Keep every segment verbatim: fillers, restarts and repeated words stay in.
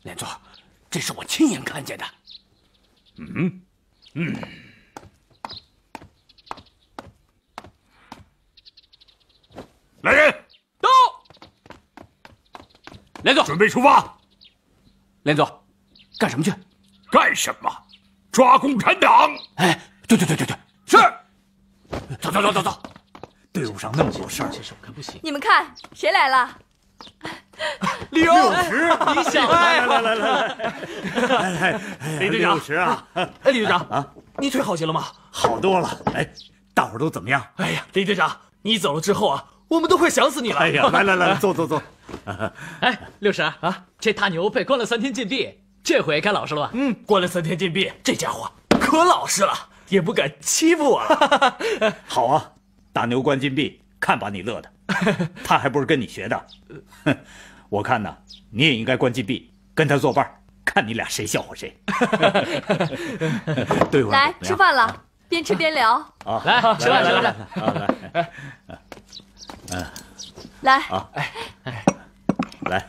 连座，这是我亲眼看见的。 嗯嗯。来人， 到。连座， 准备出发。 连座，干什么去？ 干什么？抓共产党！ 哎，对对对对对， 是。 走走走走走。 队伍上那么多事儿， 可不行。 你们看，谁来了？ 六十， 你想来来来来来， 李队长， 六十啊！ 哎，李队长啊，你腿好些了吗？ 好多了。哎，大伙儿都怎么样？ 哎呀，李队长，你走了之后啊，我们都快想死你了。 哎呀，来来来，坐坐坐。 哎，六十啊，这大牛被关了三天禁闭，这回该老实了吧？ 嗯，关了三天禁闭，这家伙可老实了，也不敢欺负我了。 好啊，大牛关禁闭，看把你乐的。他还不是跟你学的。哼，我看呢，你也应该关禁闭，跟他作伴，看你俩谁笑话谁。对我来吃饭了，边吃边聊。 啊， 来吃饭吃饭来来， 嗯，来啊，哎哎，来，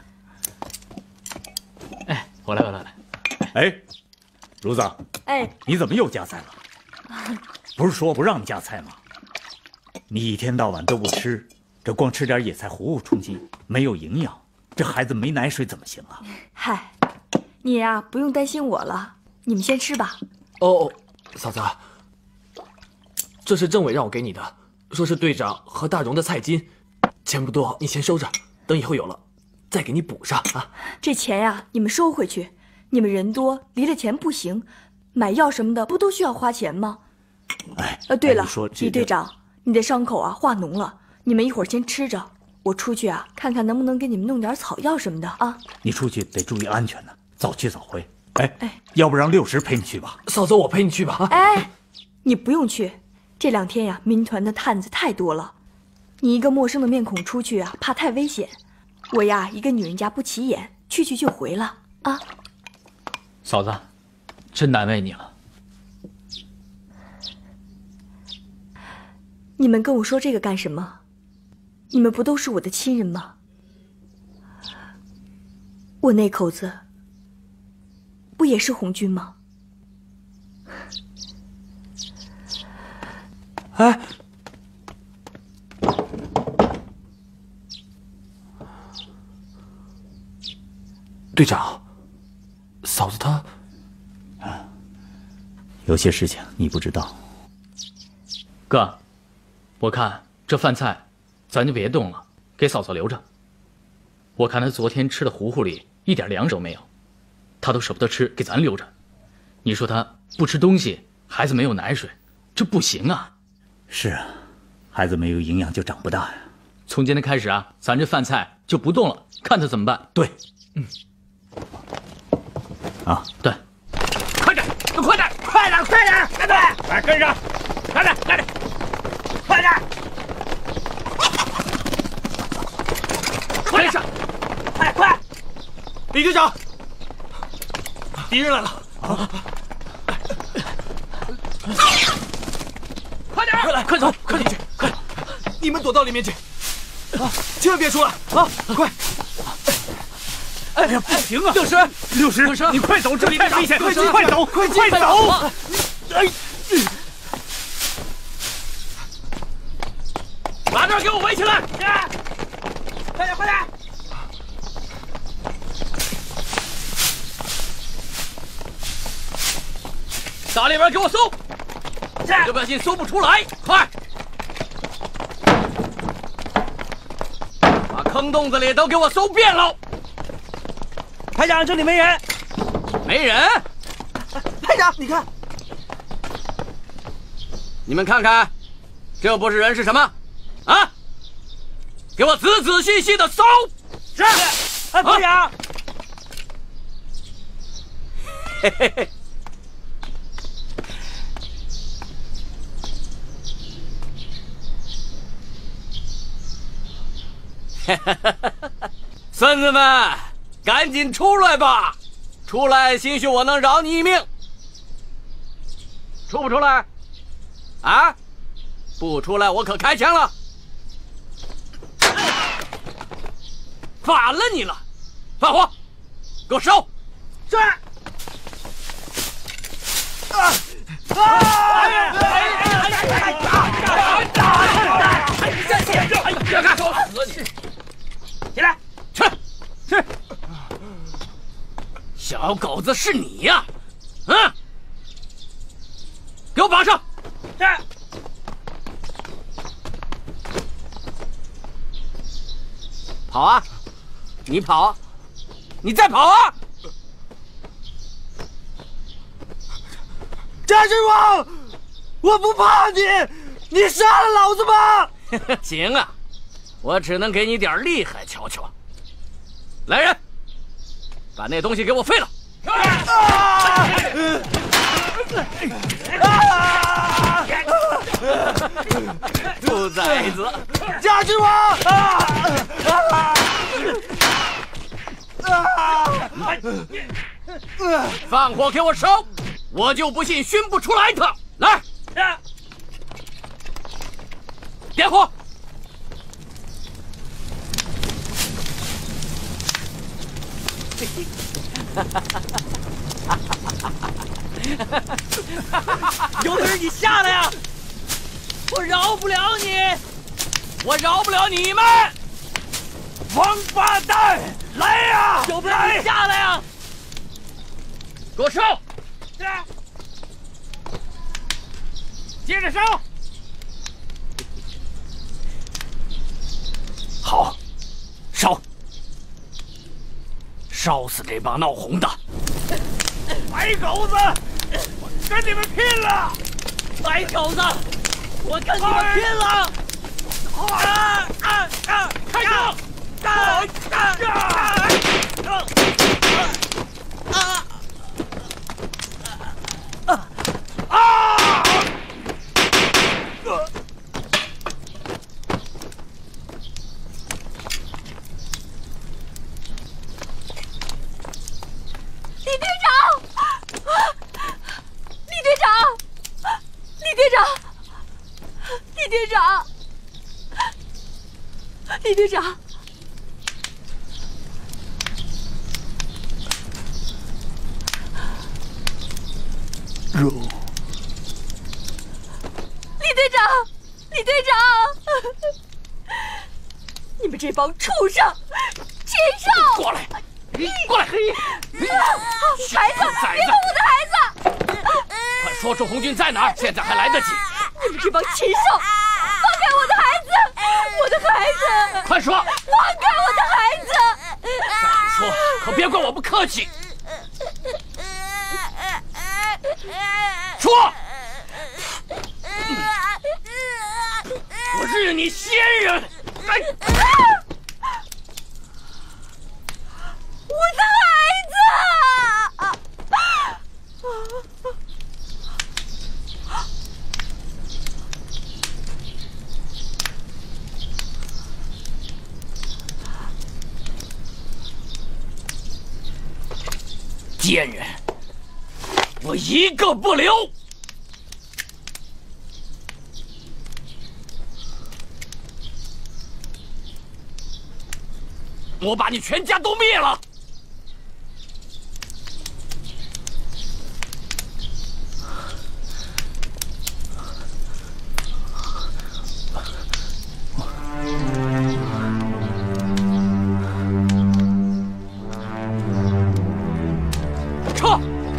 哎，我来我来我来。 哎，如子， 哎， 你怎么又夹菜了？不是说不让你夹菜吗？你一天到晚都不吃，这光吃点野菜糊糊充饥，没有营养，这孩子没奶水怎么行啊？ 嗨，你呀不用担心我了，你们先吃吧。 哦，嫂子，这是政委让我给你的，说是队长和大荣的菜金，钱不多，你先收着，等以后有了再给你补上啊。 这钱呀，你们收回去，你们人多，离了钱不行，买药什么的不都需要花钱吗？ 哎， 呃，对了， 哎说李队长。你的伤口啊化脓了，你们一会儿先吃着，我出去啊看看能不能给你们弄点草药什么的啊。 你出去得注意安全呢，早去早回。哎哎，要不让六十陪你去吧？ 嫂子，我陪你去吧。 哎，你不用去，这两天呀，民团的探子太多了，你一个陌生的面孔出去啊，怕太危险。我呀，一个女人家不起眼，去去就回了啊。 嫂子，真难为你了。 你们跟我说这个干什么？你们不都是我的亲人吗？我那口子不也是红军吗？ 哎，队长，嫂子她啊，有些事情你不知道。 哥。我看这饭菜，咱就别动了，给嫂子留着。我看她昨天吃的糊糊里一点粮食都没有，她都舍不得吃，给咱留着。你说她不吃东西，孩子没有奶水，这不行啊。 是啊，孩子没有营养就长不大呀。 从今天开始啊，咱这饭菜就不动了，看她怎么办。 对， 嗯， 啊， 对， 快点，快点，快点，快点，快点，来跟上，来点，来点。快点！ 快上！ 快快！ 李队长，敌人来了！啊！ 快点！ 快来，快走，快进去，快！你们躲到里面去，啊！千万别出来啊！快！ 哎呀，不行啊！ 六十， 六十， 六十， 你快走，这里太危险！ 快进， 快走，快快走！哎！ 把这儿给我围起来！快点，快点！ 大里边给我搜！这不小心搜不出来，快！把坑洞子里都给我搜遍了！ 排长，这里没人。 没人？ 排长，你看， 你们看看，这不是人是什么？啊！给我仔仔细细的搜！ 是，哎，排长。 嘿嘿嘿。孙子们，赶紧出来吧！出来，兴许我能饶你一命。出不出来？啊？不出来，我可开枪了！反了你了！放火！ 给我收！ 是。啊！啊！ 别干！死你！ 起来， 去！去！小狗子是你呀！嗯，给我绑上！ 是。 跑啊！你跑啊！你再跑啊！ 战神王，我不怕你，你杀了老子吧！ 行啊，我只能给你点厉害瞧瞧。来人，把那东西给我废了！兔崽子！ 战神王！ 放火给我烧！我就不信熏不出来它！来，点火！ 有本事你下来呀！我饶不了你， 我饶不了你们！ 王八蛋，来呀！有本事你下来呀！ 给我烧！ 是。接着烧。 好，烧！烧死这帮闹红的！ 白狗子，我跟你们拼了！白狗子，我跟你们拼了！啊啊啊！开枪！啊啊啊！啊！ 李队长，李队长，李队长，李队长，李队长， 肉。 李队长，李队长，你们这帮畜生，禽兽！ 过来，过来！ 孩子，别动我的孩子！ 快说出红军在哪儿，现在还来得及。 你们这帮禽兽，放开我的孩子！我的孩子！ 快说！ 放开我的孩子！ 再不说，可别怪我不客气。说！我日你先人！哎！ 我的孩子！ 贱人，我一个不留！我把你全家都灭了！撤！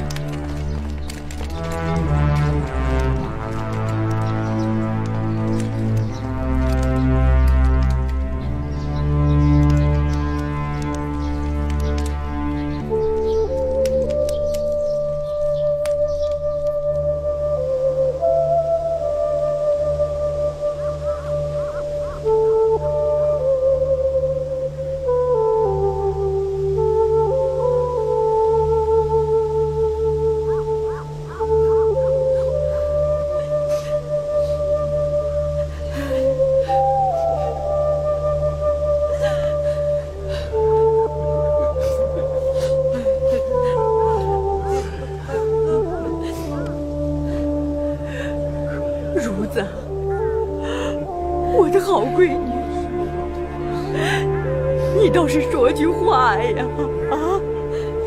如子，我的好闺女，你倒是说句话呀！啊，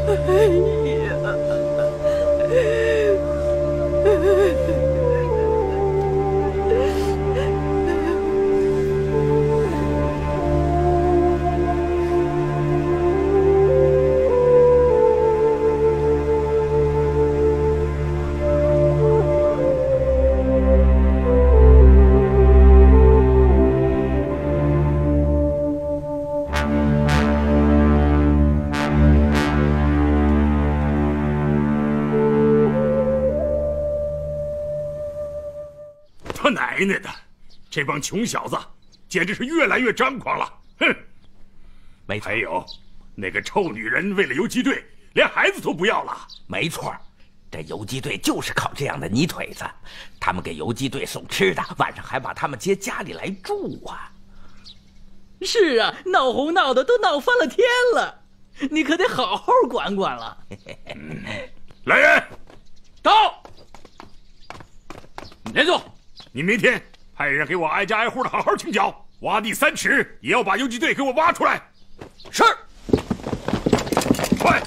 他奶奶的，这帮穷小子简直是越来越张狂了！哼！ 没错。 还有，那个臭女人为了游击队，连孩子都不要了。 没错，这游击队就是靠这样的泥腿子，他们给游击队送吃的，晚上还把他们接家里来住啊。 是啊，闹哄闹的都闹翻了天了，你可得好好管管了。 来人， 到！连坐。 你明天派人给我挨家挨户的好好清剿，挖地三尺也要把游击队给我挖出来。 是。 快！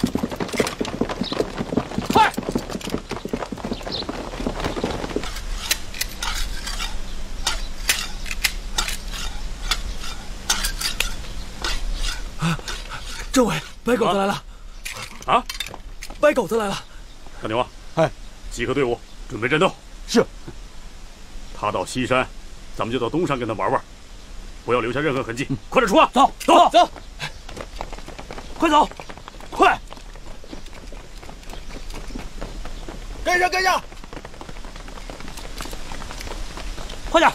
快！ 啊，政委，白狗子来了。 啊？ 白狗子来了。 大牛啊， 哎， 集合队伍，准备战斗。 是。 他到西山，咱们就到东山跟他玩玩，不要留下任何痕迹。 嗯、 快点出发！ 走走走，快走，快！跟上跟上，快点！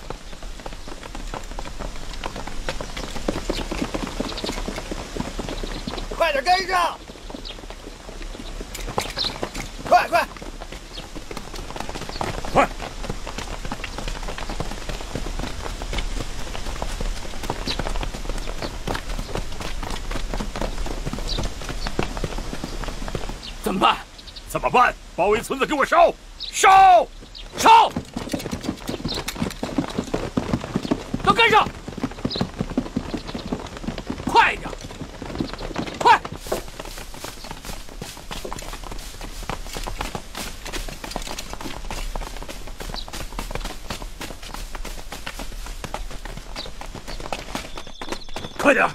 快点跟上！快快！ 快！ 怎么办？ 怎么办？包围村子，给我烧！烧！ 烧！都跟上！快点！快！ 快点！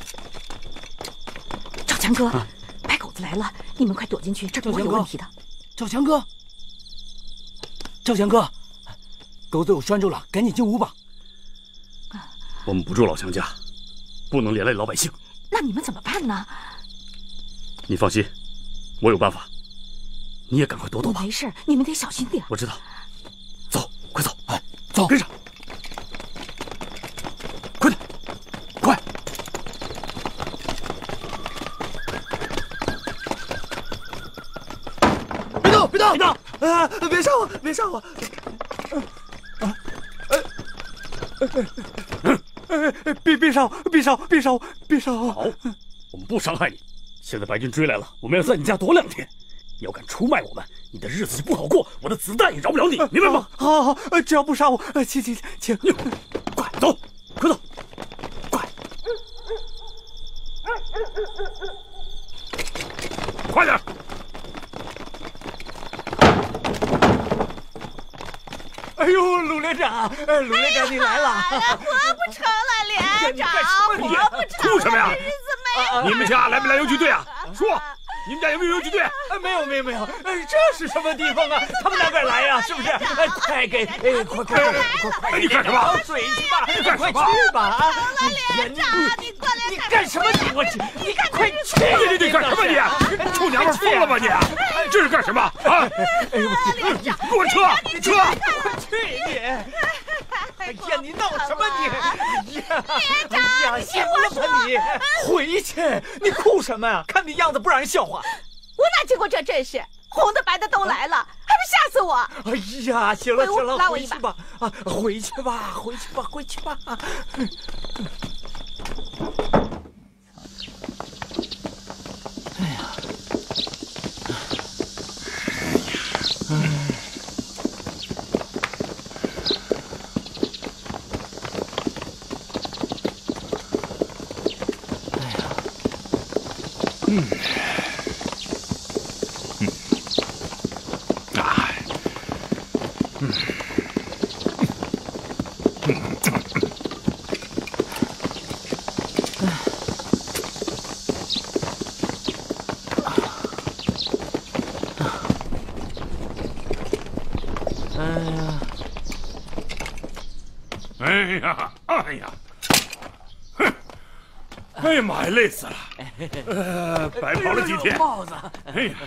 赵强哥，啊、白狗子来了，你们快躲进去，这不会有问题的。 赵强哥，赵强哥，狗子有拴住了，赶紧进屋吧。 我们不住老强家，不能连累老百姓。 那你们怎么办呢？ 你放心，我有办法。你也赶快躲躲吧。 没事，你们得小心点。 我知道。走，快走！ 哎，走， 跟上。快点，快！ 别动，别动，别动！啊，别杀我，别杀我！啊，呃，呃，别别杀我，别杀我，别杀我，别杀我！ 好，我们不伤害你。现在白军追来了，我们要在你家躲两天。你要敢出卖我们，你的日子就不好过，我的子弹也饶不了你，明白吗？ 好，好，好，只要不杀我，请，请，请， 快走，快走，快，快点！ 哎呦，鲁连长，鲁连长你来了！ 哎呀，活不成了，连长，活不成了， 哭什么呀？ 日子没了。 你们家来没来游击队啊？说。你们家有没有游击队？ 没有，没有，没有。这是什么地方啊？他们哪敢来呀？是不是？快给，哎，快快快快！ 你干什么？ 水去吧！ 你干什么？ 快去吧！啊！ 连长，你过来！ 你干什么？你我你快去！ 你你干什么你？臭娘们疯了吧你？这是干什么啊？ 哎呦， 给我撤！撤！ 快去你！哎呀，你闹什么你？哎呀，哎呀，行了吧你？回去！你哭什么呀？看你样子不让人笑话。 我哪见过这阵势？红的白的都来了，还不吓死我！ 哎呀，行了行了， 拉我一把吧！啊，回去吧，回去吧，回去吧。 哎呀，哎。嗯， 哎呀，哎呀，哼！哎呀妈呀，累死了！呃，白跑了几天。 帽子。 哎呀，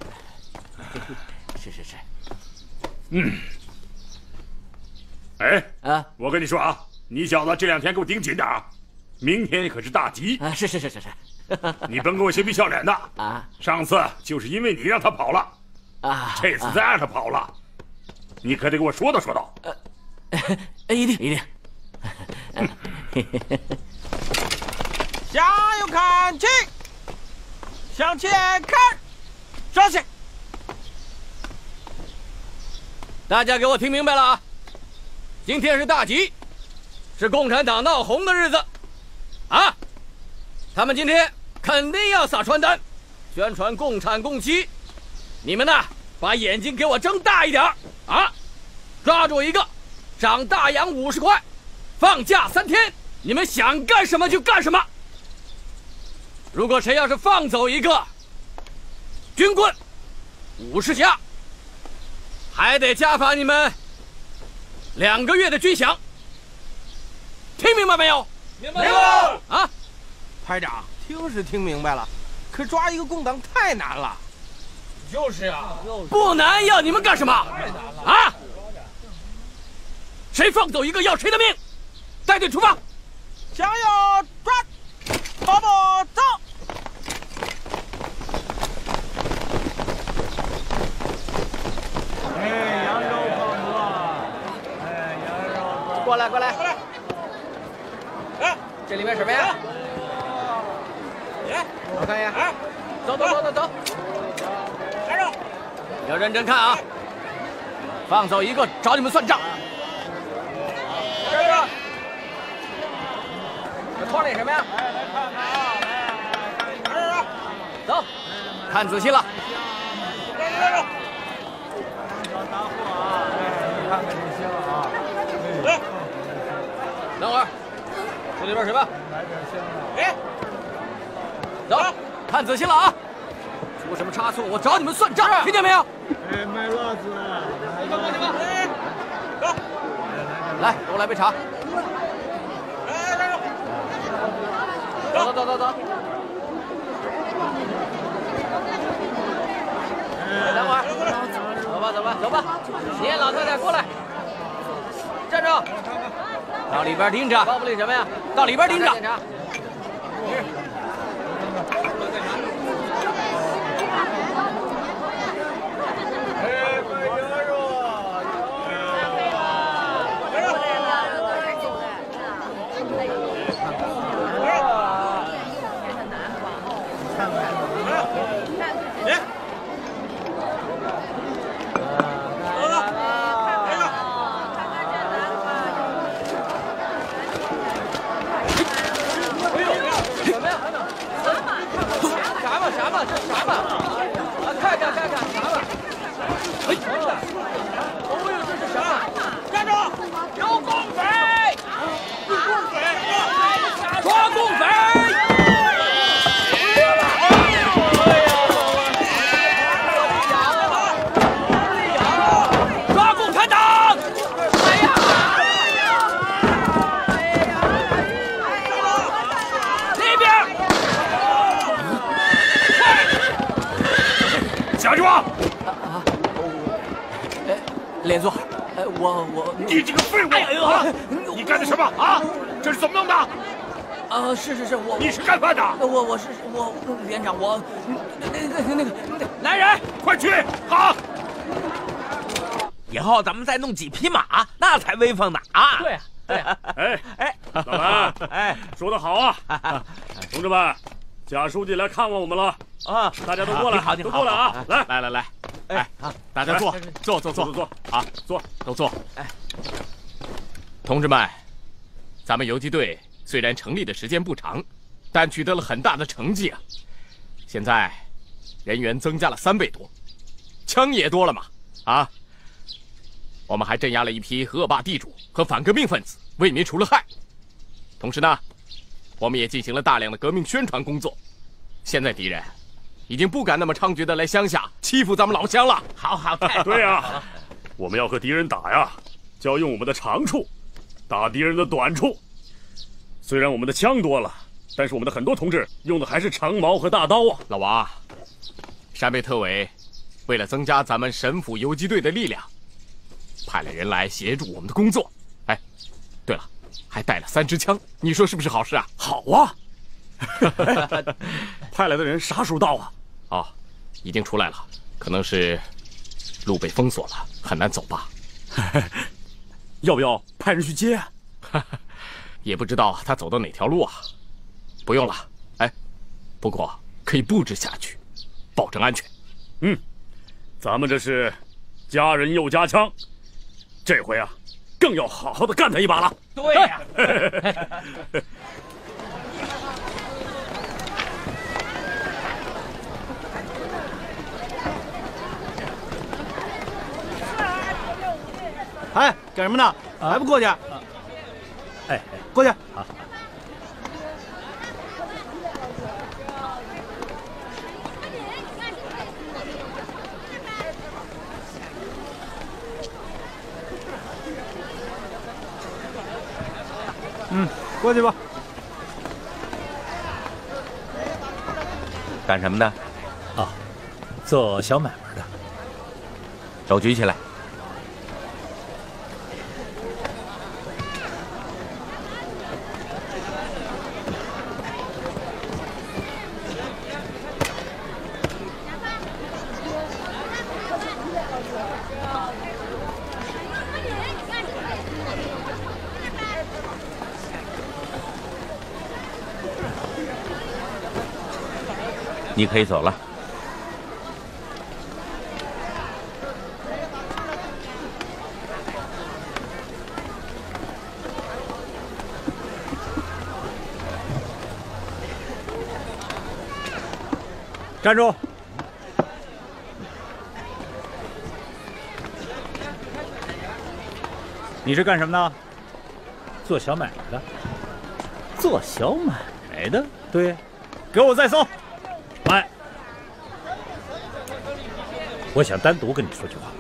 是是是。 嗯。哎啊， 我跟你说啊，你小子这两天给我盯紧点啊，明天可是大吉。 啊，是是是是是。 你甭给我嬉皮笑脸的啊！ 上次就是因为你让他跑了， 啊， 这次再让他跑了，你可得给我说道说道。 呃，一定一定。 向右看齐，向前看，稍息。 大家给我听明白了啊！今天是大吉，是共产党闹红的日子，啊！他们今天肯定要撒传单，宣传共产共妻。你们呢，把眼睛给我睁大一点啊！抓住一个，长大洋五十块，放假三天，你们想干什么就干什么。如果谁要是放走一个，军棍五十下，还得加罚你们两个月的军饷。听明白没有？ 明白了。 啊！ 排长，听是听明白了，可抓一个共党太难了。 就是啊，不难，要你们干什么？啊！谁放走一个要谁的命？带队出发！ 向右转，跑步走。 哎，羊肉泡馍！哎，羊肉泡馍！ 过来，过来， 过来！哎， 这里面什么呀？我看一眼，哎，走走走走走， 来着， 要认真看啊！放走一个，找你们算账。 来着， 这托那什么呀？ 来来看看啊，来，来着， 走，看仔细了。 来着来着， 小大货啊，哎，看看就行啊。 来， 等会儿，这里边什么？ 来点香啊。 哎。 走，看仔细了啊！出什么差错，我找你们算账，听见没有？ 哎，卖辣子， 你们，你们，哎，走， 来，给我来杯茶。 来来来， 走走走走走。哎，等会儿，走吧走吧走吧，你老太太过来，站住，到里边盯着。包不里什么呀？到里边盯着。连座，呃，我我你这个废物！哎呦啊！你干的什么啊？这是怎么弄的？ 呃，是是是，我你是干饭的？ 我我是我连长，我那个那个那个来人，快去！好， 以后咱们再弄几匹马，那才威风呢啊！ 对啊，对啊， 哎哎，老蓝，哎，说得好啊！同志们，贾书记来看望我们了啊！大家都过来，都过来啊！来来来来。哎，大家坐，坐坐坐坐坐啊， 坐， 都坐。哎，同志们，咱们游击队虽然成立的时间不长，但取得了很大的成绩啊！现在人员增加了三倍多，枪也多了嘛啊！我们还镇压了一批恶霸地主和反革命分子，为民除了害。同时呢，我们也进行了大量的革命宣传工作。现在敌人已经不敢那么猖獗的来乡下欺负咱们老乡了。 好好， 对呀，我们要和敌人打呀，就要用我们的长处。 打敌人的短处。虽然我们的枪多了，但是我们的很多同志用的还是长矛和大刀啊。 老王，陕北特委为了增加咱们沈府游击队的力量，派了人来协助我们的工作。哎，对了，还带了三支枪，你说是不是好事啊？ 好啊！派来的人啥时候到啊？ 哦，已经出来了，可能是路被封锁了，很难走吧？ 要不要派人去接啊？ 也不知道他走的哪条路啊。不用了，哎，不过可以布置下去，保证安全。 嗯，咱们这是加人又加枪，这回啊，更要好好的干他一把了。 对呀、 哎，干什么呢？还不过去？ 哎， 过去。 好。 嗯，过去吧。 干什么的？ 啊，做小买卖的。 手举起来。你可以走了。 站住！你是干什么的？做小买卖的。做小买卖的？对，给我再搜。来，我想单独跟你说句话。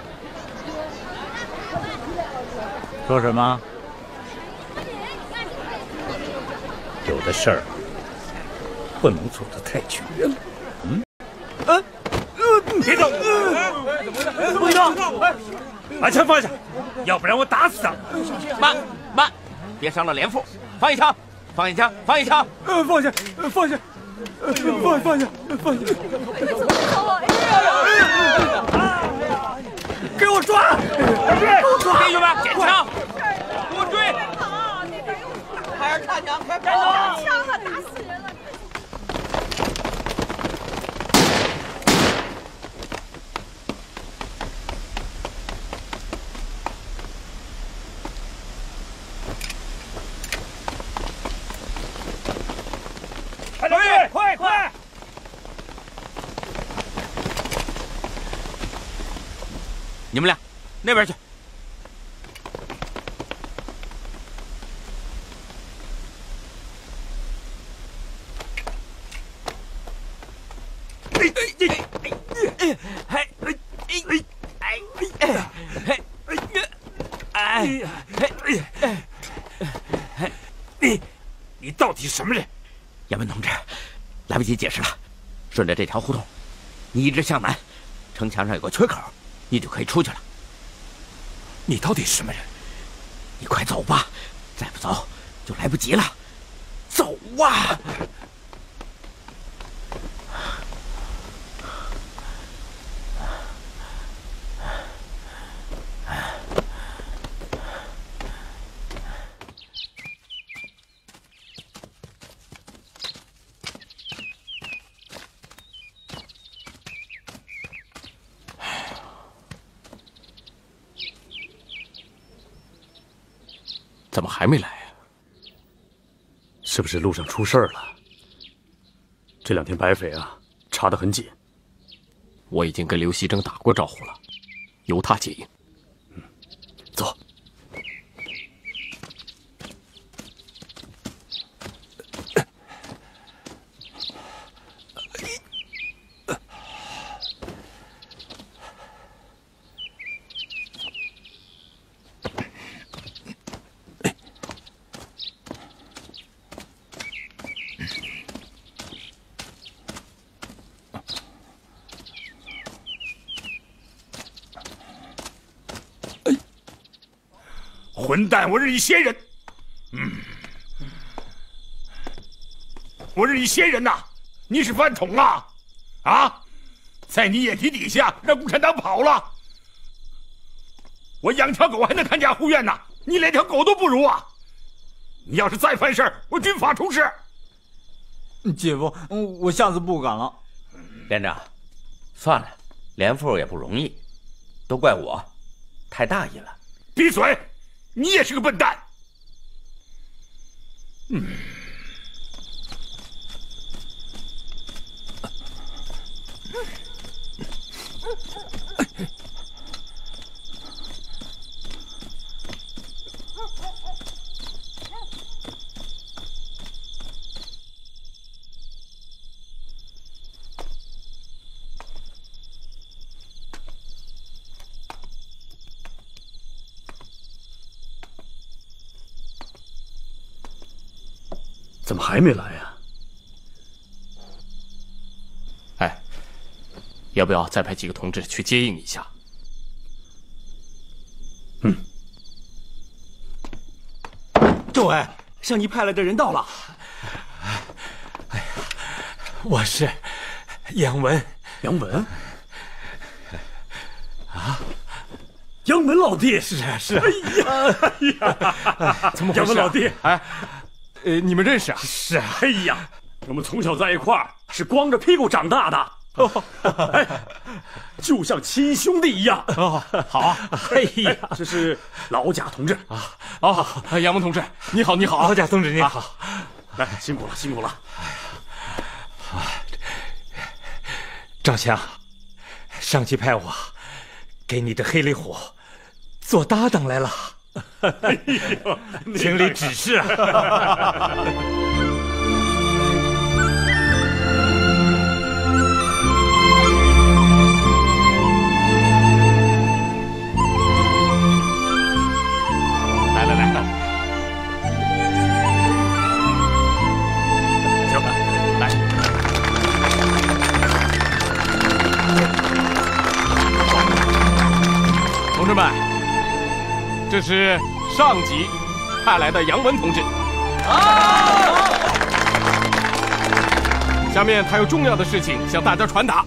说什么？有的事儿不能做得太绝了。嗯？嗯？别动！不动！把枪放下，要不然我打死他！ 慢慢，别伤了连副。放一枪，放一枪，放一枪。 呃，放下，放下。放放下，放下！给我抓！给我抓！ 弟兄们，捡枪！给我追！ 孩儿看娘，快站住！ 枪啊，打死人了！ 快快快！ 你们俩那边去。哎哎哎哎哎哎哎哎哎！ 你你到底什么人？ 杨文同志，来不及解释了。顺着这条胡同，你一直向南，城墙上有个缺口，你就可以出去了。 你到底什么人？ 你快走吧，再不走就来不及了。走啊！ 怎么还没来啊？ 是不是路上出事儿了？这两天白匪啊查得很紧。 我已经跟刘锡征打过招呼了，由他接应。 嗯，走。 混蛋，我日你先人！嗯，我日你先人呐！你是饭桶啊！啊，在你眼皮底下让共产党跑了，我养条狗还能看家护院呢，你连条狗都不如啊！你要是再犯事儿，我军法处置。 姐夫，我下次不敢了。 连长，算了，连副也不容易，都怪我，太大意了。 闭嘴！你也是个笨蛋。嗯。 怎么还没来呀？ 哎，要不要再派几个同志去接应一下？ 嗯。 政委，向你派来的人到了。哎呀，我是杨文。 杨文？啊？杨文老弟？ 是啊，是啊。 哎呀， 怎么回事？ 杨文老弟， 哎。呃，你们认识啊？ 是啊，哎呀，我们从小在一块儿，是光着屁股长大的，哦、哎，就像亲兄弟一样。 哦，好啊， 哎呀，这是老贾同志啊，哦，杨文同志，你好，你好， 老贾同志你好， 啊、来，辛苦了，辛苦了。 啊，赵强，上级派我给你的黑里虎做搭档来了。 哎呦， 请你指示啊！ 来来来，行，来，同志们。这是上级派来的杨文同志。啊！下面他有重要的事情向大家传达。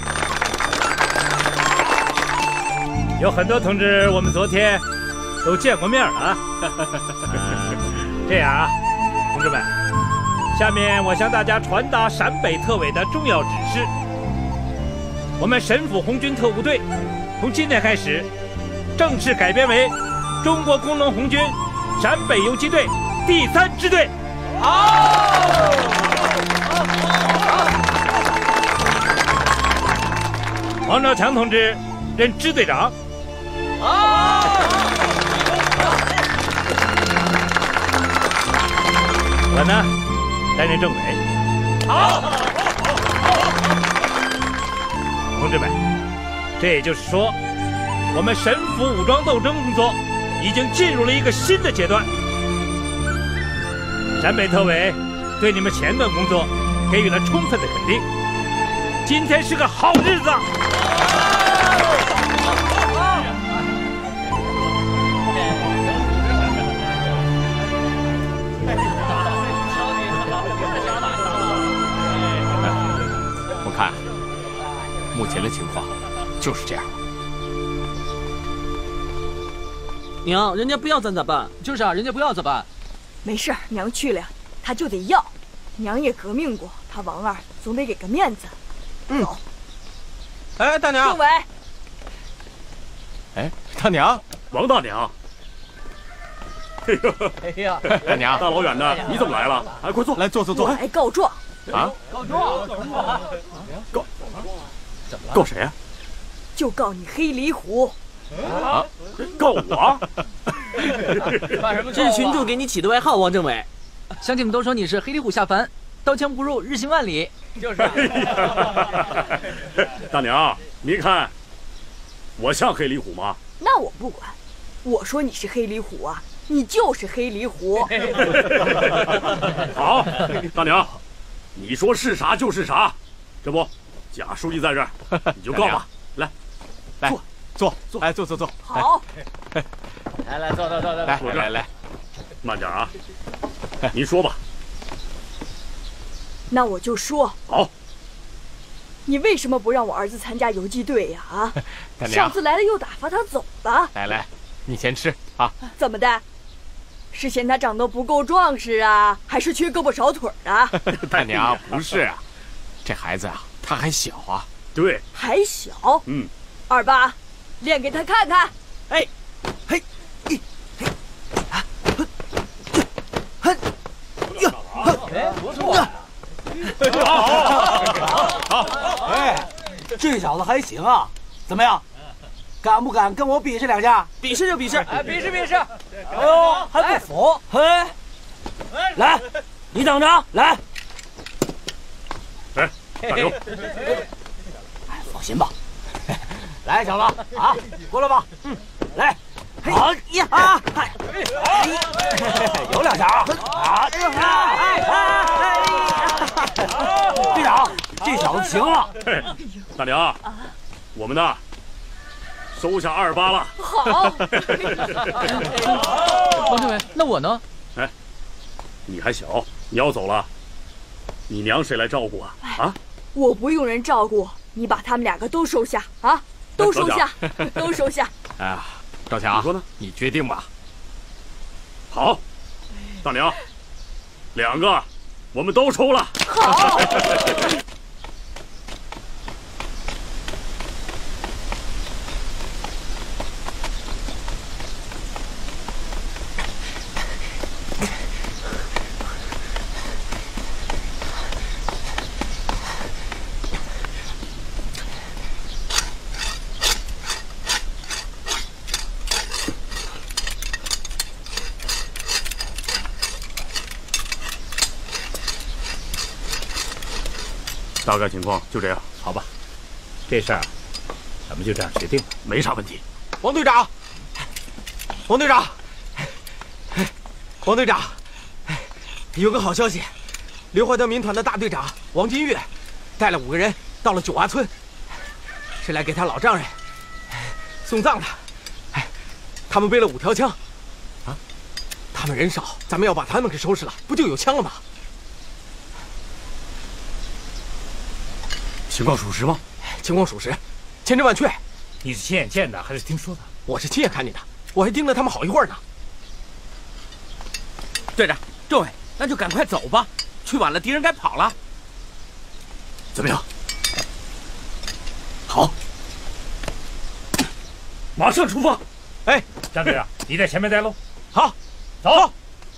有很多同志，我们昨天都见过面了啊。这样啊，同志们，下面我向大家传达陕北特委的重要指示。我们省府红军特务队从今天开始正式改编为中国工农红军陕北游击队第三支队。好！王兆强同志任支队长。好！我呢，担任政委。好！同志们，这也就是说，我们省府武装斗争工作已经进入了一个新的阶段。陕北特委对你们前段工作给予了充分的肯定。今天是个好日子。 我看，目前的情况就是这样。 娘，人家不要咱咋办？ 就是啊，人家不要咋办？ 没事，娘去了，他就得要。娘也革命过，他王二总得给个面子。 嗯。 走。 哎，大娘。 政委。 哎，大娘， 王大娘。哎呦， 哎呀， 大娘， 大老远的，你怎么来了？哎，快坐， 来坐坐坐。 我来告状。 啊？ 告状？ 告？告谁啊？ 就告你黑李虎。 啊！告我？ 这是群众给你起的外号，王政委。 乡亲们都说你是黑里虎下凡，刀枪不入，日行万里。就是、啊。 大娘，您看，我像黑里虎吗？ 那我不管，我说你是黑李虎啊，你就是黑李虎。 好，大娘，你说是啥就是啥。这不，贾书记在这儿，你就告吧。来， 来。坐坐坐，哎，坐坐坐。 好。 来来，坐坐坐坐， 来来来， 慢点啊！您说吧。 那我就说。 好。 你为什么不让我儿子参加游击队呀？啊！ 大娘， 上次来了又打发他走了。 来来，你先吃啊。 怎么的？是嫌他长得不够壮实啊，还是缺胳膊少腿啊？ 大娘，不是啊，这孩子啊，他还小啊。 对， 还小。 嗯。 二八，练给他看看。 哎，嘿，嘿，嘿，啊，哼，哟， 哎，不错。 好，哎，这小子还行啊，怎么样？敢不敢跟我比试两下？ 比试就比试，哎，比试比试。 哎呦，还不服？嘿，来，你等着，来。 哎，大刘， 哎，放心吧。来，小子啊，过来吧。嗯，来。好呀！啊，有两下啊！啊！队长，这小子行啊！ 大娘，我们呢，收下二八了。 好。 王政委，那我呢？ 哎，你还小，你要走了，你娘谁来照顾啊？啊？ 我不用人照顾，你把他们两个都收下啊！都收下，都收下。 哎呀。赵强， 你说呢？ 你决定吧。 好，大娘，两个我们都收了。 好。 大概情况就这样， 好吧？这事儿咱们就这样决定了， 没啥问题。 王队长，王队长，王队长，有个好消息，刘怀德民团的大队长王金月带了五个人到了九华村，是来给他老丈人送葬的。哎，他们背了五条枪，啊，他们人少，咱们要把他们给收拾了，不就有枪了吗？ 情况属实吗？ 情况属实，千真万确。 你是亲眼见的还是听说的？ 我是亲眼看见的，我还盯了他们好一会儿呢。 队长，政委，那就赶快走吧，去晚了敌人该跑了。 怎么样？好，马上出发。 哎， 张队长，你在前面带路。 好， 走。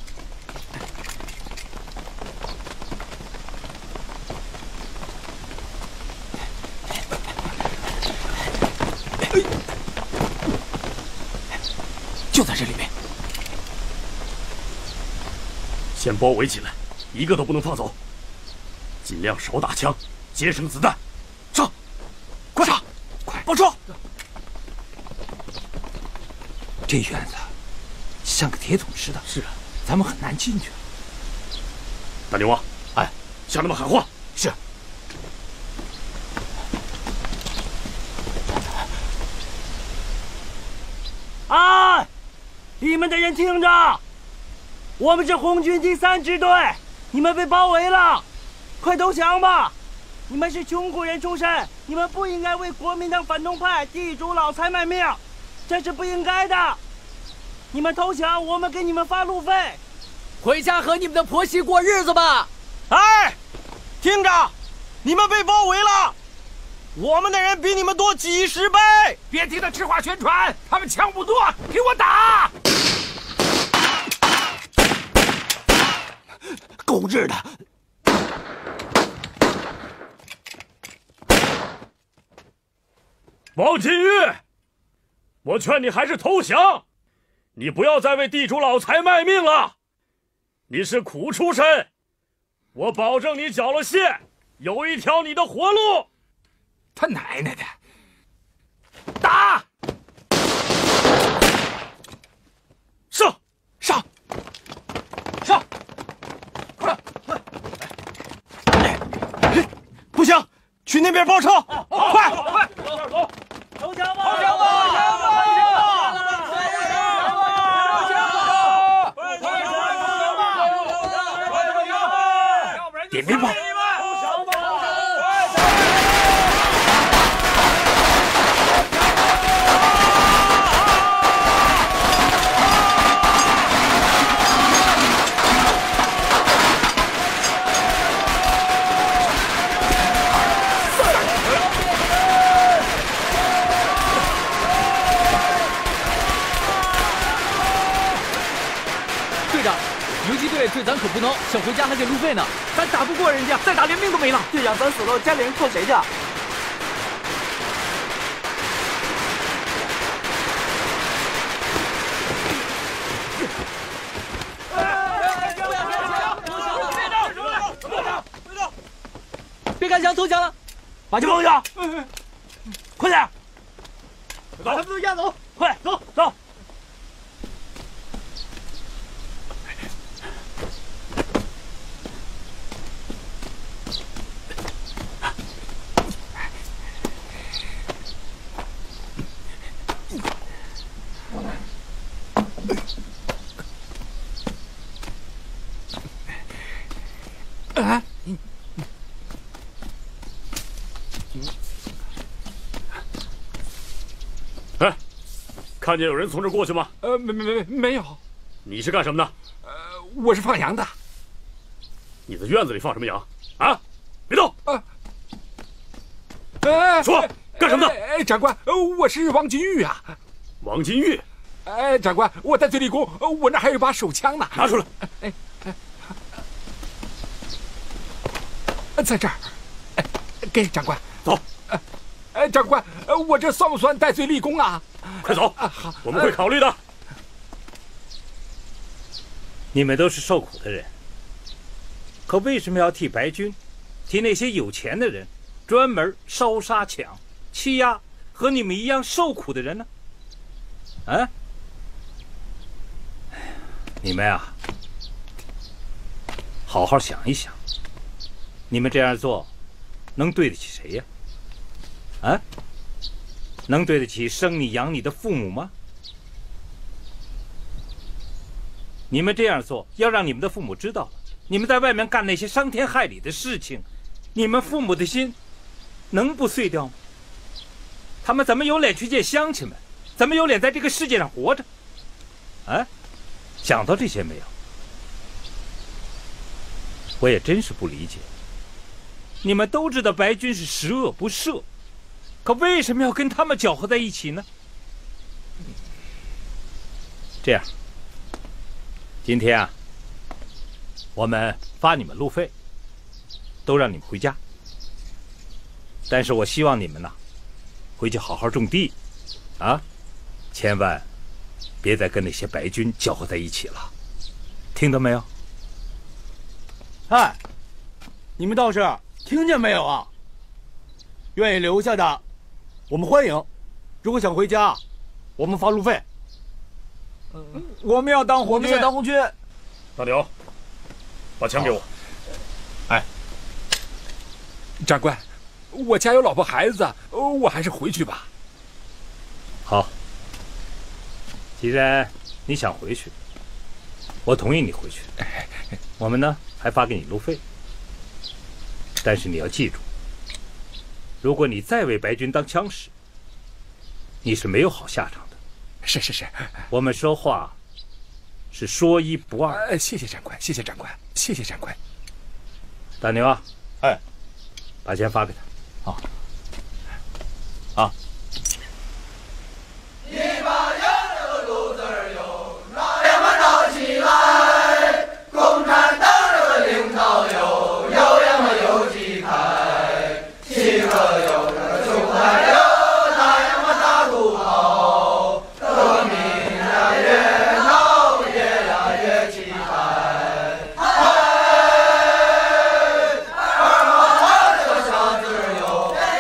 就在这里面， 先包围起来，一个都不能放走，尽量少打枪，节省子弹。上，快上，快报车！ 这院子像个铁桶似的， 是啊， 咱们很难进去。 大牛啊， 哎， 向他们喊话。 是。哎！你们的人听着，我们是红军第三支队，你们被包围了，快投降吧！你们是穷苦人出身，你们不应该为国民党反动派地主老财卖命，这是不应该的。你们投降，我们给你们发路费， 回家和你们的婆媳过日子吧。 哎，听着，你们被包围了，我们的人比你们多几十倍， 别听他吃话宣传，他们枪不多，给我打！ 狗日的！ 王金玉，我劝你还是投降，你不要再为地主老财卖命了。你是苦出身，我保证你缴了械，有一条你的活路。 他奶奶的！打！ 上！ 上！ 上！ 快快！不行，去那边包抄！快快！ 走走！ 投降吧！ 投降吧！投降吧！ 点名吧！ 队长，游击队追咱可不孬，想回家还给路费呢。咱打不过人家，再打连命都没了。 队长，咱死了，家里人看谁去？ 别开枪，投降了！ 把枪放下！快点！ 把他们都押走！ 快走走！ 啊！ 哎，看见有人从这过去吗？ 呃，没没没没有。 你是干什么的？ 呃，我是放羊的。 你的院子里放什么羊？啊！别动！ 啊！哎， 说干什么的？ 哎，长官，我是王金玉啊。 王金玉。 哎，长官，我在醉立宫，我那还有一把手枪呢。 拿出来。 哎哎，在这儿。哎，给长官。 走。 哎，长官，我这算不算戴罪立功啊？ 快走！ 啊，好， 我们会考虑的。 你们都是受苦的人，可为什么要替白军，替那些有钱的人，专门烧杀抢、欺压和你们一样受苦的人呢？啊？你们啊，好好想一想，你们这样做，能对得起谁呀？啊？能对得起生你养你的父母吗？你们这样做，要让你们的父母知道了，你们在外面干那些伤天害理的事情，你们父母的心能不碎掉吗？他们怎么有脸去见乡亲们？怎么有脸在这个世界上活着？啊？想到这些没有？我也真是不理解。你们都知道白军是十恶不赦，可为什么要跟他们搅和在一起呢？这样。今天啊，我们发你们路费，都让你们回家。但是我希望你们呢，回去好好种地，啊，千万别再跟那些白军搅和在一起了，听到没有？ 哎，你们倒是听见没有啊？愿意留下的，我们欢迎；如果想回家，我们发路费。 嗯，我们要当红军， 我们想当红军。 大刘，把枪给我。 哎，长官，我家有老婆孩子，我还是回去吧。好，既然你想回去，我同意你回去。我们呢还发给你路费，但是你要记住，如果你再为白军当枪使，你是没有好下场的。是是是，我们说话是说一不二。呃，谢谢长官，谢谢长官，谢谢长官。大牛啊，哎，把钱发给他。好。啊。 一把杨这个路字儿有，那两把打起来，共产党这个领导有，有两把有几开，七个有这个九还有，那两把大土炮，革命呀越闹越呀越气派，哎，二把二这个小字儿有，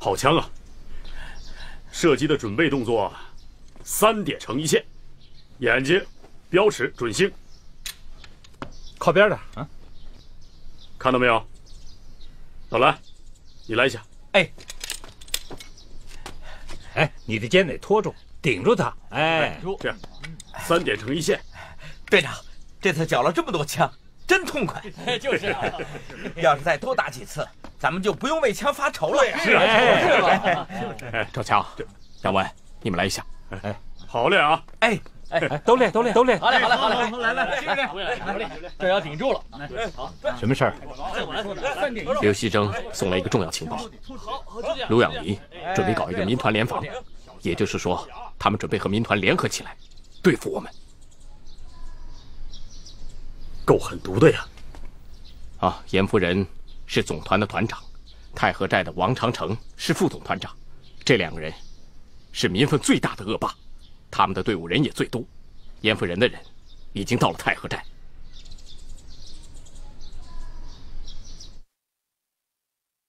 好枪啊！射击的准备动作，三点成一线，眼睛、标尺、准星。 靠边点啊！ 看到没有？老蓝，你来一下。 哎， 哎，你的肩得托住，顶住它。哎， 这样，三点成一线。 队长，这次缴了这么多枪，真痛快。 就是、啊， 要是再多打几次，咱们就不用为枪发愁了。 是啊， 是吧？ 哎，赵强、杨文，你们来一下。 哎，好练啊！ 哎。 哎，都练，都练，都练。 好嘞，好嘞，好嘞，来来，继续练，这要顶住了。 好，什么事儿？ 刘锡征送来一个重要情报，卢养黎准备搞一个民团联防，也就是说，他们准备和民团联合起来，对付我们。 够狠毒的呀！ 啊，严夫人是总团的团长，太和寨的王长城是副总团长，这两个人是民愤最大的恶霸。他们的队伍人也最多，严夫人的人已经到了太和寨，